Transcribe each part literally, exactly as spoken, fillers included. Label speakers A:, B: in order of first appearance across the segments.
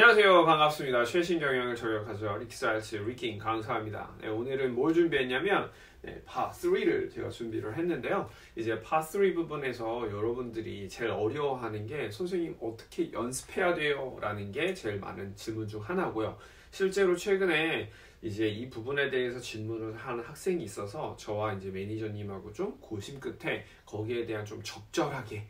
A: 안녕하세요. 반갑습니다. 최신 경영을 저격하죠. 리키스알츠 리킹 강사입니다. 네, 오늘은 뭘 준비했냐면 네, 파 삼을 제가 준비를 했는데요. 이제 파 삼 부분에서 여러분들이 제일 어려워하는 게 선생님 어떻게 연습해야 돼요? 라는 게 제일 많은 질문 중 하나고요. 실제로 최근에 이제 이 부분에 대해서 질문을 하는 학생이 있어서 저와 이제 매니저님하고 좀 고심 끝에 거기에 대한 좀 적절하게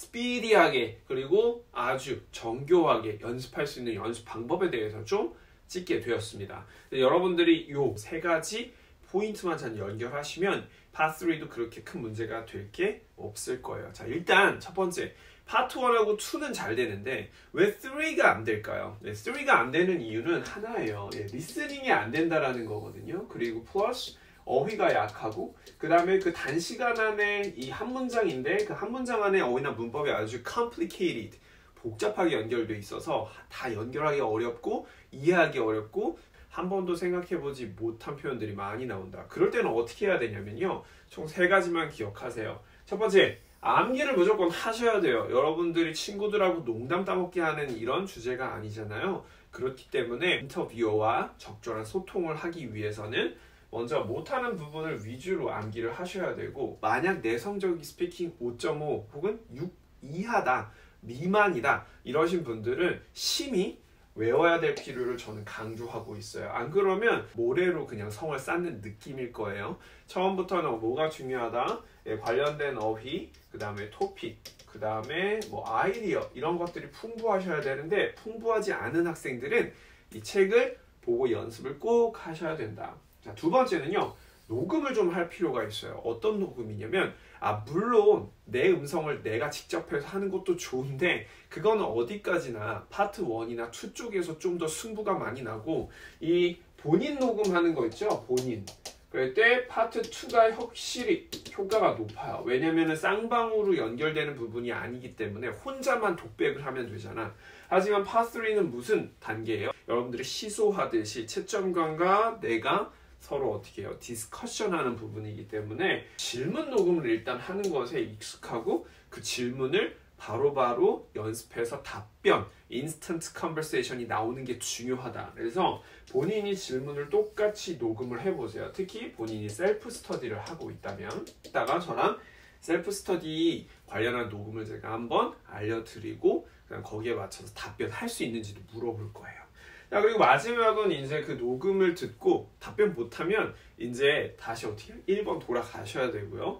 A: 스피디하게 그리고 아주 정교하게 연습할 수 있는 연습 방법에 대해서 좀 찍게 되었습니다. 여러분들이 이 세 가지 포인트만 잘 연결하시면 파 삼도 그렇게 큰 문제가 될 게 없을 거예요. 자, 일단 첫 번째 파트 일하고 이는 잘 되는데 왜 삼가 안 될까요? 네, 삼가 안 되는 이유는 하나예요. 예, 리스닝이 안 된다라는 거거든요. 그리고 플러스 어휘가 약하고 그 다음에 그 단시간 안에 이 한 문장인데 그 한 문장 안에 어휘나 문법이 아주 complicated 복잡하게 연결돼 있어서 다 연결하기 어렵고 이해하기 어렵고 한 번도 생각해보지 못한 표현들이 많이 나온다. 그럴 때는 어떻게 해야 되냐면요. 총 세 가지만 기억하세요. 첫 번째, 암기를 무조건 하셔야 돼요. 여러분들이 친구들하고 농담 따먹기 하는 이런 주제가 아니잖아요. 그렇기 때문에 인터뷰어와 적절한 소통을 하기 위해서는 먼저 못하는 부분을 위주로 암기를 하셔야 되고, 만약 내성적인 스피킹 오 점 오 혹은 육 이하다, 미만이다 이러신 분들은 심히 외워야 될 필요를 저는 강조하고 있어요. 안 그러면 모래로 그냥 성을 쌓는 느낌일 거예요. 처음부터는 뭐가 중요하다? 예, 관련된 어휘, 그 다음에 토픽, 그 다음에 뭐 아이디어 이런 것들이 풍부하셔야 되는데 풍부하지 않은 학생들은 이 책을 보고 연습을 꼭 하셔야 된다. 자, 두 번째는요. 녹음을 좀 할 필요가 있어요. 어떤 녹음이냐면 아 물론 내 음성을 내가 직접 해서 하는 것도 좋은데 그거는 어디까지나 파트 일이나 이 쪽에서 좀 더 승부가 많이 나고 이 본인 녹음하는 거 있죠? 본인. 그럴 때 파트 이가 확실히 효과가 높아요. 왜냐면은 쌍방으로 연결되는 부분이 아니기 때문에 혼자만 독백을 하면 되잖아. 하지만 파 삼은 무슨 단계예요? 여러분들이 시소하듯이 채점관과 내가 서로 어떻게 해요? 디스커션 하는 부분이기 때문에 질문 녹음을 일단 하는 것에 익숙하고 그 질문을 바로바로 바로 연습해서 답변, 인스턴트 컨버세이션이 나오는 게 중요하다. 그래서 본인이 질문을 똑같이 녹음을 해보세요. 특히 본인이 셀프 스터디를 하고 있다면 이따가 저랑 셀프 스터디 관련한 녹음을 제가 한번 알려드리고 그냥 거기에 맞춰서 답변할 수 있는지도 물어볼 거예요. 자, 그리고 마지막은 이제 그 녹음을 듣고 답변 못하면 이제 다시 어떻게 일 번 돌아가셔야 되고요.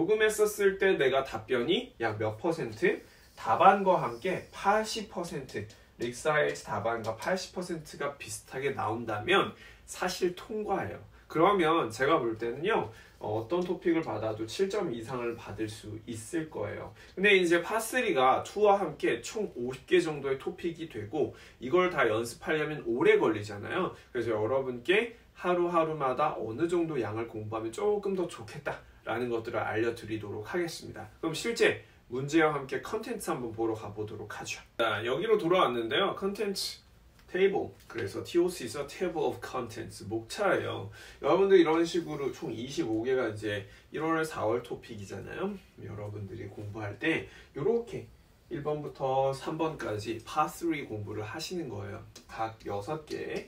A: 녹음했었을 때 내가 답변이 약 몇 퍼센트? 답안과 함께 팔십 퍼센트 릭사일츠 답안과 팔십 퍼센트가 비슷하게 나온다면 사실 통과예요. 그러면 제가 볼 때는요. 어떤 토픽을 받아도 칠 점 이상을 받을 수 있을 거예요. 근데 이제 파 삼가 이와 함께 총 오십 개 정도의 토픽이 되고 이걸 다 연습하려면 오래 걸리잖아요. 그래서 여러분께 하루하루마다 어느 정도 양을 공부하면 조금 더 좋겠다라는 것들을 알려드리도록 하겠습니다. 그럼 실제 문제와 함께 컨텐츠 한번 보러 가보도록 하죠. 자, 여기로 돌아왔는데요. 컨텐츠 테이블, 그래서 티오씨에서 Table of Contents, 목차예요. 여러분들 이런 식으로 총 이십오 개가 이제 일월, 사월 토픽이잖아요. 여러분들이 공부할 때 이렇게 일 번부터 삼 번까지 파 삼 공부를 하시는 거예요. 각 여섯 개,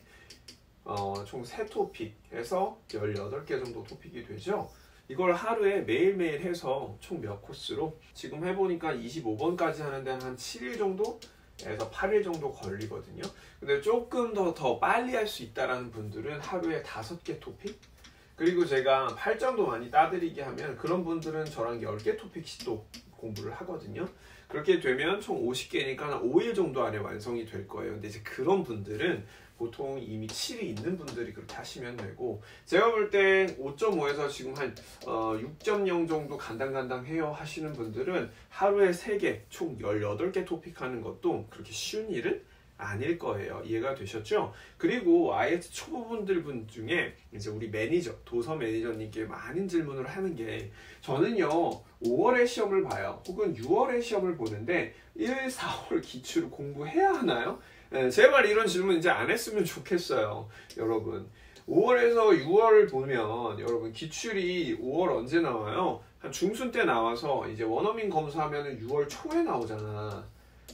A: 어, 총 세 토픽에서 열여덟 개 정도 토픽이 되죠. 이걸 하루에 매일매일 해서 총 몇 코스로 지금 해보니까 이십오 번까지 하는데 한 칠 일 정도? 에서 팔 일 정도 걸리거든요. 근데 조금 더 더 빨리 할 수 있다라는 분들은 하루에 다섯 개 토픽? 그리고 제가 팔점도 많이 따드리게 하면 그런 분들은 저랑 열 개 토픽씩 또 공부를 하거든요. 그렇게 되면 총 오십 개니까 한 오 일 정도 안에 완성이 될 거예요. 근데 이제 그런 분들은 보통 이미 칠 이 있는 분들이 그렇게 하시면 되고 제가 볼 때 오 점 오에서 지금 한 어, 육 점 영 정도 간당간당 해요 하시는 분들은 하루에 세 개, 총 열여덟 개 토픽 하는 것도 그렇게 쉬운 일은 아닐 거예요. 이해가 되셨죠? 그리고 아이에스 초보분들 분 중에 이제 우리 매니저, 도서 매니저님께 많은 질문을 하는 게 저는요 오월에 시험을 봐요. 혹은 유월에 시험을 보는데 일, 사월 기출을 공부해야 하나요? 네, 제발 이런 질문 이제 안 했으면 좋겠어요. 여러분 오월에서 유월을 보면 여러분 기출이 오월 언제 나와요? 한 중순 때 나와서 이제 원어민 검사하면 유월 초에 나오잖아.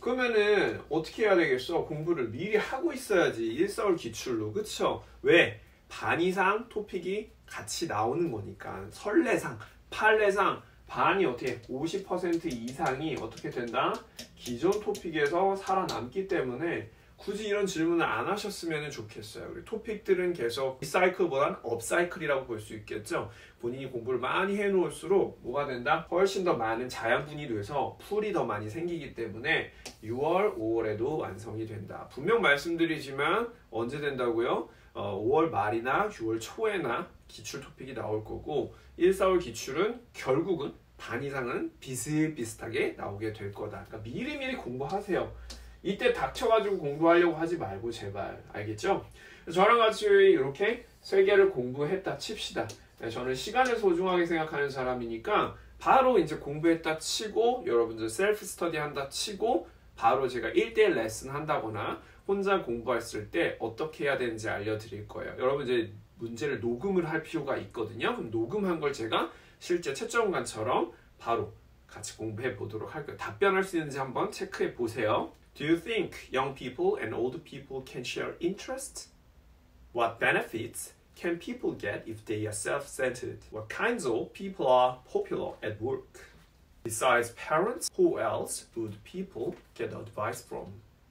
A: 그러면은 어떻게 해야 되겠어? 공부를 미리 하고 있어야지. 일사월 기출로. 그쵸? 왜? 반 이상 토픽이 같이 나오는 거니까. 설레상, 판례상 반이 어떻게 오십 퍼센트 이상이 어떻게 된다? 기존 토픽에서 살아남기 때문에 굳이 이런 질문을 안 하셨으면 좋겠어요. 우리 토픽들은 계속 리사이클보단 업사이클이라고 볼 수 있겠죠. 본인이 공부를 많이 해놓을수록 뭐가 된다? 훨씬 더 많은 자양분이 돼서 풀이 더 많이 생기기 때문에 유월, 오월에도 완성이 된다. 분명 말씀드리지만 언제 된다고요? 어, 오월 말이나 유월 초에나 기출 토픽이 나올 거고 일, 사월 기출은 결국은 반 이상은 비슷비슷하게 나오게 될 거다. 그러니까 미리미리 공부하세요. 이때 닥쳐가지고 공부하려고 하지 말고 제발. 알겠죠? 저랑 같이 이렇게 세 개를 공부했다 칩시다. 저는 시간을 소중하게 생각하는 사람이니까 바로 이제 공부했다 치고 여러분들 셀프 스터디 한다 치고 바로 제가 일 대일 레슨 한다거나 혼자 공부했을 때 어떻게 해야 되는지 알려드릴 거예요. 여러분 이제 문제를 녹음을 할 필요가 있거든요. 그럼 녹음한 걸 제가 실제 채점관처럼 바로 같이 공부해 보도록 할게요. 답변할 수 있는지 한번 체크해 보세요. Do you think young people and old people can share interests? What benefits can people get if they are self-centered? What kinds of people are popular at work? Besides parents, who else would people get advice from?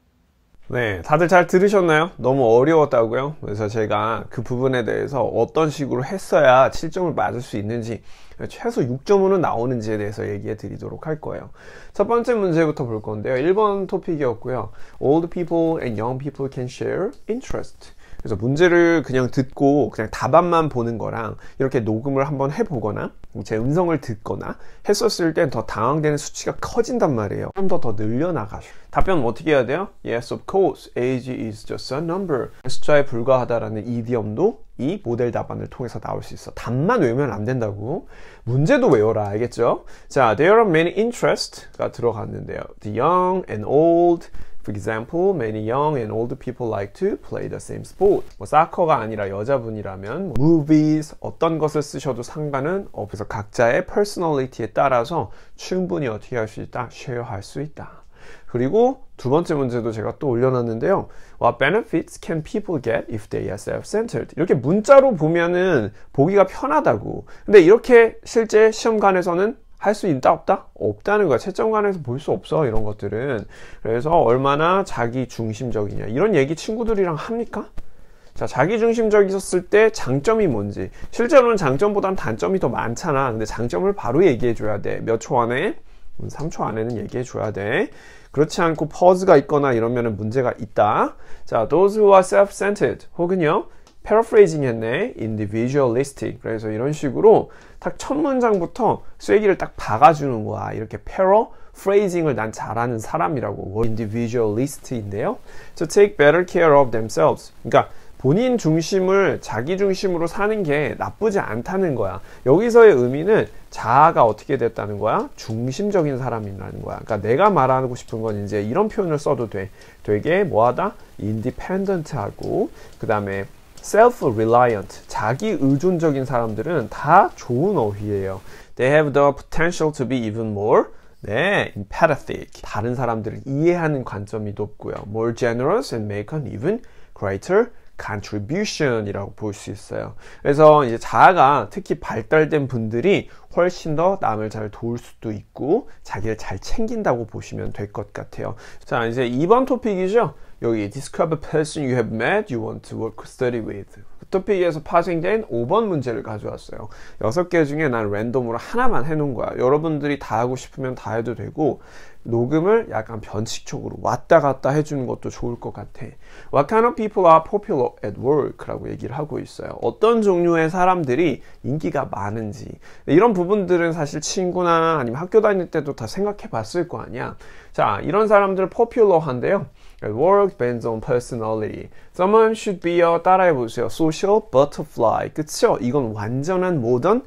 A: 네, 다들 잘 들으셨나요? 너무 어려웠다고요? 그래서 제가 그 부분에 대해서 어떤 식으로 했어야 칠 점을 맞을 수 있는지 최소 육 점으로 나오는지에 대해서 얘기해 드리도록 할 거예요. 첫 번째 문제부터 볼 건데요. 일 번 토픽이었고요. Old people and young people can share interest. 그래서 문제를 그냥 듣고 그냥 답안만 보는 거랑 이렇게 녹음을 한번 해보거나 제 음성을 듣거나 했었을 땐 더 당황되는 수치가 커진단 말이에요. 좀 더 더 늘려나가죠. 답변은 어떻게 해야 돼요? Yes, of course. Age is just a number. 숫자에 불과하다라는 이디엄도 이 모델 답안을 통해서 나올 수 있어. 답만 외우면 안 된다고. 문제도 외워라. 알겠죠? 자, there are many interest가 들어갔는데요. The young and old. For example, many young and old people like to play the same sport. 뭐 사커가 아니라 여자분이라면 뭐 movies 어떤 것을 쓰셔도 상관은 없어서 각자의 personality에 따라서 충분히 어떻게 할 수 있다? 쉐어할 수 있다. 그리고 두 번째 문제도 제가 또 올려놨는데요. What benefits can people get if they are self-centered? 이렇게 문자로 보면은 보기가 편하다고. 근데 이렇게 실제 시험관에서는 할 수 있다 없다? 없다는 거야. 채점관에서 볼 수 없어 이런 것들은. 그래서 얼마나 자기 중심적이냐 이런 얘기 친구들이랑 합니까? 자, 자기 중심적이었을 때 장점이 뭔지. 실제로는 장점보다는 단점이 더 많잖아. 근데 장점을 바로 얘기해 줘야 돼. 몇 초 안에? 삼 초 안에는 얘기해 줘야 돼. 그렇지 않고 퍼즈가 있거나 이러면 문제가 있다. 자, those who are self-centered 혹은요 paraphrasing 했네. individualistic. 그래서 이런 식으로 딱 첫 문장부터 쐐기를 딱 박아주는 거야. 이렇게 paraphrasing을 난 잘하는 사람이라고. individualist인데요. To take better care of themselves. 그러니까 본인 중심을 자기 중심으로 사는 게 나쁘지 않다는 거야. 여기서의 의미는 자아가 어떻게 됐다는 거야? 중심적인 사람이라는 거야. 그러니까 내가 말하고 싶은 건 이제 이런 표현을 써도 돼. 되게 뭐하다? independent하고 그 다음에 self-reliant, 자기 의존적인 사람들은 다 좋은 어휘예요. They have the potential to be even more 네, empathetic. 다른 사람들을 이해하는 관점이 높고요. More generous and make an even greater contribution 이라고 볼 수 있어요. 그래서 이제 자아가 특히 발달된 분들이 훨씬 더 남을 잘 도울 수도 있고 자기를 잘 챙긴다고 보시면 될 것 같아요. 자, 이제 이 번 토픽이죠. 여기 describe a person you have met, you want to work study with. 그 토픽에서 파생된 오 번 문제를 가져왔어요. 여섯 개 중에 난 랜덤으로 하나만 해놓은 거야. 여러분들이 다 하고 싶으면 다 해도 되고 녹음을 약간 변칙적으로 왔다 갔다 해주는 것도 좋을 것 같아. What kind of people are popular at work? 라고 얘기를 하고 있어요. 어떤 종류의 사람들이 인기가 많은지. 이런 부분들은 사실 친구나 아니면 학교 다닐 때도 다 생각해 봤을 거 아니야. 자, 이런 사람들 popular한데요. At work depends on personality. Someone should be a, 따라해보세요. social butterfly. 그쵸? 이건 완전한 모던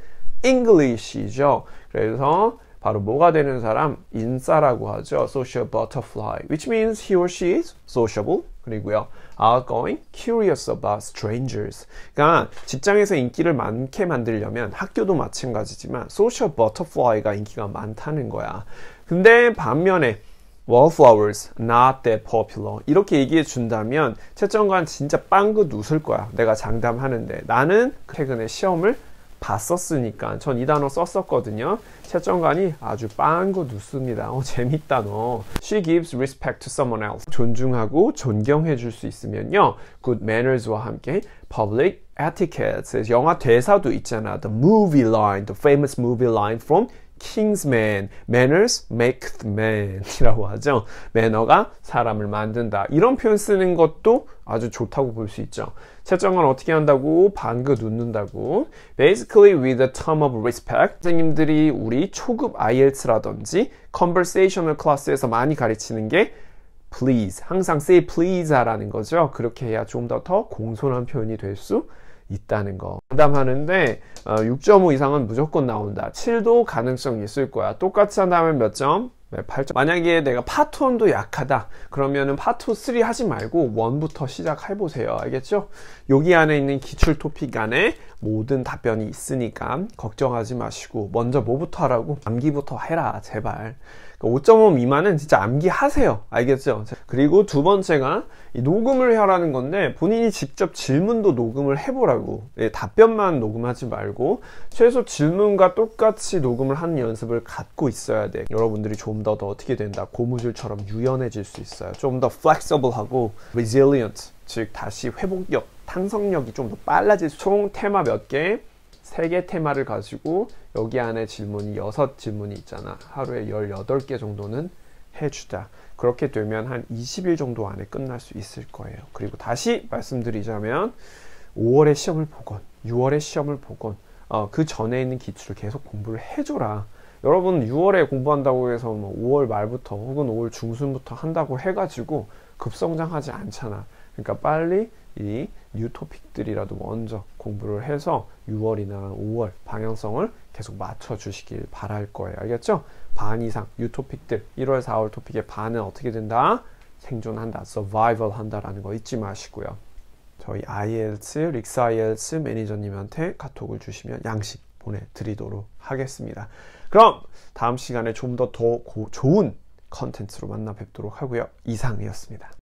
A: English이죠. 그래서 바로 뭐가 되는 사람? 인싸라고 하죠. social butterfly. Which means he or she is sociable. 그리고요. outgoing, curious about strangers. 그러니까 직장에서 인기를 많게 만들려면 학교도 마찬가지지만 social butterfly가 인기가 많다는 거야. 근데 반면에 wallflowers not that popular 이렇게 얘기해 준다면 채점관 진짜 빵긋 웃을 거야. 내가 장담하는데 나는 최근에 시험을 봤었으니까 전 이 단어 썼었거든요. 채점관이 아주 빵긋 웃습니다. 어, 재밌다 너. She gives respect to someone else. 존중하고 존경해 줄 수 있으면요. good manners와 함께 public etiquette. 영화 대사도 있잖아. The movie line, the famous movie line from Kingsman. Manners make the man 이라고 하죠. 매너가 사람을 만든다. 이런 표현 쓰는 것도 아주 좋다고 볼 수 있죠. 채점은 어떻게 한다고? 방긋 웃는다고. Basically with a term of respect. 선생님들이 우리 초급 아이엘츠라든지 conversational 클래스에서 많이 가르치는 게 please. 항상 say please 하라는 거죠. 그렇게 해야 좀 더 더 공손한 표현이 될 수 있다는 거. 상담하는데 어, 육 점 오 이상은 무조건 나온다. 칠도 가능성이 있을 거야. 똑같이 한다면 몇 점? 네, 팔 점. 만약에 내가 파트 일도 약하다. 그러면은 파트 삼 하지 말고 일부터 시작해보세요. 알겠죠? 여기 안에 있는 기출 토픽 안에 모든 답변이 있으니까 걱정하지 마시고 먼저 뭐부터 하라고? 암기부터 해라. 제발. 오 점 오 미만은 진짜 암기하세요. 알겠죠? 그리고 두 번째가 이 녹음을 하라는 건데 본인이 직접 질문도 녹음을 해보라고. 예, 답변만 녹음하지 말고 최소 질문과 똑같이 녹음을 하는 연습을 갖고 있어야 돼. 여러분들이 좀 더 더 어떻게 된다? 고무줄처럼 유연해질 수 있어요. 좀 더 flexible하고 resilient, 즉 다시 회복력, 탄성력이 좀 더 빨라질 수. 총 테마 몇 개? 세 개 테마를 가지고 여기 안에 질문이 여섯 질문이 있잖아. 하루에 열여덟 개 정도는 해주자. 그렇게 되면 한 이십 일 정도 안에 끝날 수 있을 거예요. 그리고 다시 말씀드리자면 오월에 시험을 보건 유월에 시험을 보건 어, 그 전에 있는 기출을 계속 공부를 해줘라. 여러분 유월에 공부한다고 해서 뭐 오월 말부터 혹은 오월 중순부터 한다고 해가지고 급성장하지 않잖아. 그러니까 빨리 이 뉴 토픽들이라도 먼저 공부를 해서 유월이나 오월 방향성을 계속 맞춰주시길 바랄 거예요. 알겠죠? 반 이상 뉴 토픽들 일월, 사월 토픽의 반은 어떻게 된다? 생존한다, survival 한다라는 거 잊지 마시고요. 저희 아이엘츠, 릭스 아이엘츠 매니저님한테 카톡을 주시면 양식 보내드리도록 하겠습니다. 그럼 다음 시간에 좀 더 더 좋은 컨텐츠로 만나 뵙도록 하고요. 이상이었습니다.